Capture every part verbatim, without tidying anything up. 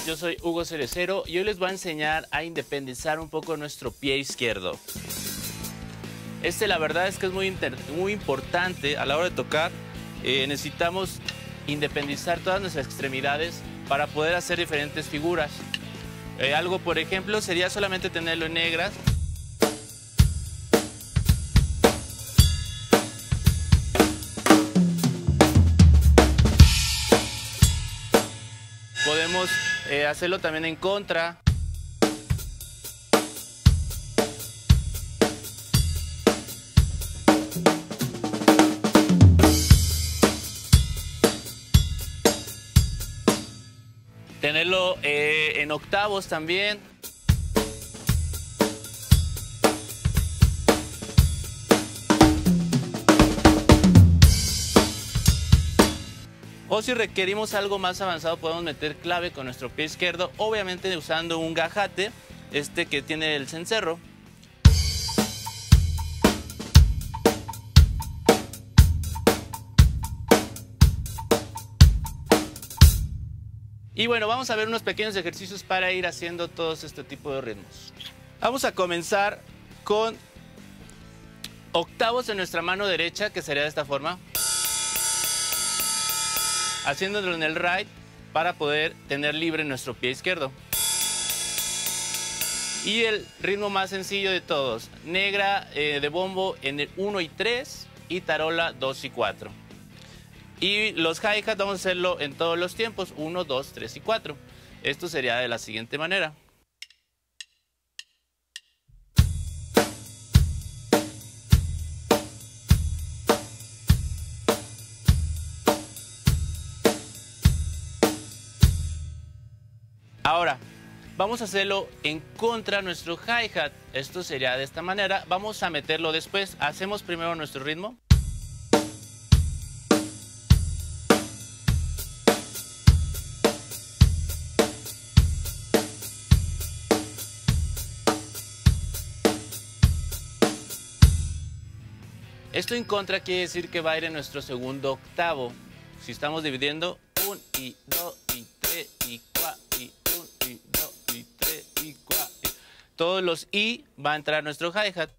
Yo soy Hugo Cerecero y hoy les voy a enseñar a independizar un poco nuestro pie izquierdo. Este, la verdad es que es muy, muy importante a la hora de tocar. Eh, necesitamos independizar todas nuestras extremidades para poder hacer diferentes figuras. Eh, algo, por ejemplo, sería solamente tenerlo en negras. Podemos eh, hacerlo también en contra. Tenerlo eh, en octavos también. O si requerimos algo más avanzado, podemos meter clave con nuestro pie izquierdo, obviamente usando un gajate, este que tiene el cencerro. Y bueno, vamos a ver unos pequeños ejercicios para ir haciendo todos este tipo de ritmos. Vamos a comenzar con octavos en nuestra mano derecha, que sería de esta forma. Haciéndolo en el right para poder tener libre nuestro pie izquierdo. Y el ritmo más sencillo de todos, negra eh, de bombo en el uno y tres y tarola dos y cuatro. Y los hi-hats vamos a hacerlo en todos los tiempos, uno, dos, tres y cuatro. Esto sería de la siguiente manera. Ahora, vamos a hacerlo en contra nuestro hi-hat. Esto sería de esta manera. Vamos a meterlo después. Hacemos primero nuestro ritmo. Esto en contra quiere decir que va a ir en nuestro segundo octavo. Si estamos dividiendo, uno y dos y tres y cuatro y uno y dos y tres y cuatro. Y... todos los i va a entrar nuestro hi-hat.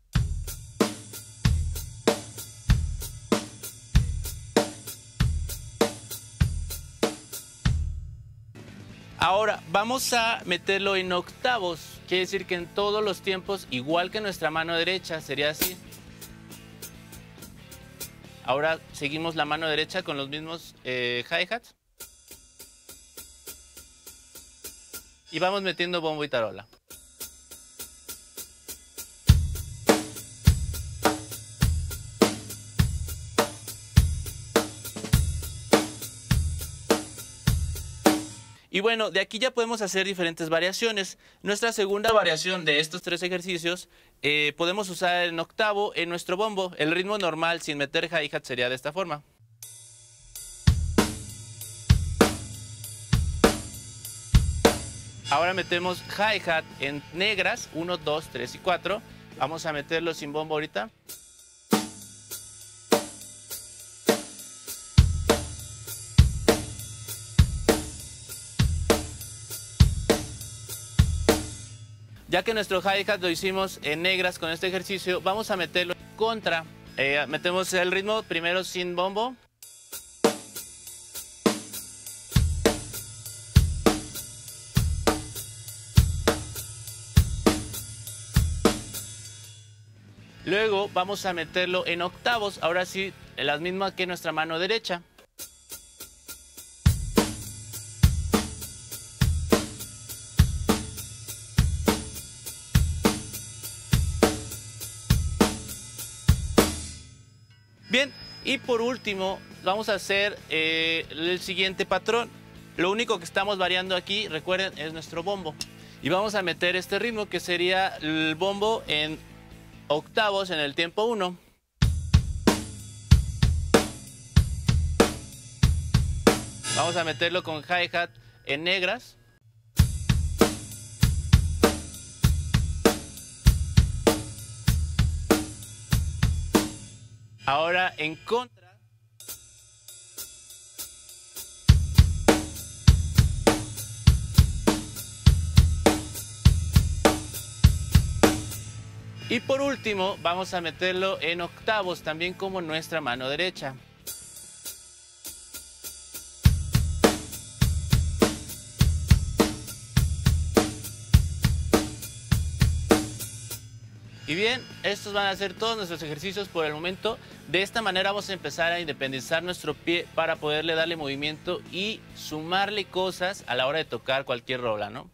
Ahora vamos a meterlo en octavos. Quiere decir que en todos los tiempos, igual que nuestra mano derecha, sería así. Ahora seguimos la mano derecha con los mismos eh, hi-hats. Y vamos metiendo bombo y tarola. Y bueno, de aquí ya podemos hacer diferentes variaciones. Nuestra segunda variación de estos tres ejercicios eh, podemos usar en octavo en nuestro bombo. El ritmo normal sin meter hi-hat sería de esta forma. Ahora metemos hi-hat en negras, uno, dos, tres y cuatro. Vamos a meterlo sin bombo ahorita. Ya que nuestro hi-hat lo hicimos en negras con este ejercicio, vamos a meterlo en contra. Eh, metemos el ritmo primero sin bombo. Luego vamos a meterlo en octavos, ahora sí, las mismas que nuestra mano derecha. Bien, y por último vamos a hacer eh, el siguiente patrón. Lo único que estamos variando aquí, recuerden, es nuestro bombo. Y vamos a meter este ritmo que sería el bombo en octavos en el tiempo uno. Vamos a meterlo con hi-hat en negras. Ahora en contra. Y por último, vamos a meterlo en octavos, también como nuestra mano derecha. Y bien, estos van a ser todos nuestros ejercicios por el momento. De esta manera vamos a empezar a independizar nuestro pie para poderle darle movimiento y sumarle cosas a la hora de tocar cualquier rola, ¿no?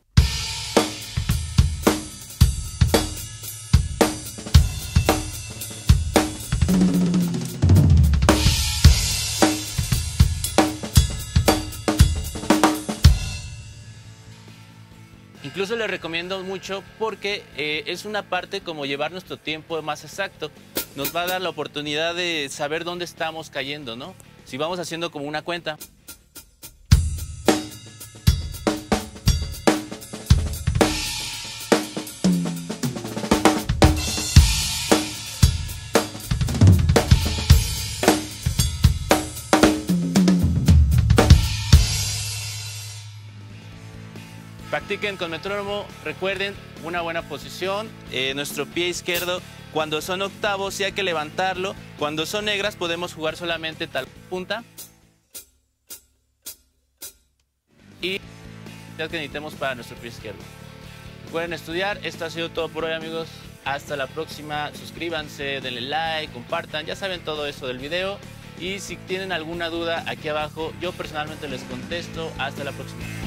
Incluso les recomiendo mucho porque eh, es una parte como llevar nuestro tiempo más exacto. Nos va a dar la oportunidad de saber dónde estamos cayendo, ¿no? Si vamos haciendo como una cuenta. Practiquen con metrónomo, recuerden una buena posición, eh, nuestro pie izquierdo cuando son octavos sí hay que levantarlo, cuando son negras podemos jugar solamente tal punta y ya que necesitemos para nuestro pie izquierdo. Recuerden estudiar, esto ha sido todo por hoy amigos, hasta la próxima, suscríbanse, denle like, compartan, ya saben todo eso del video y si tienen alguna duda aquí abajo yo personalmente les contesto, hasta la próxima.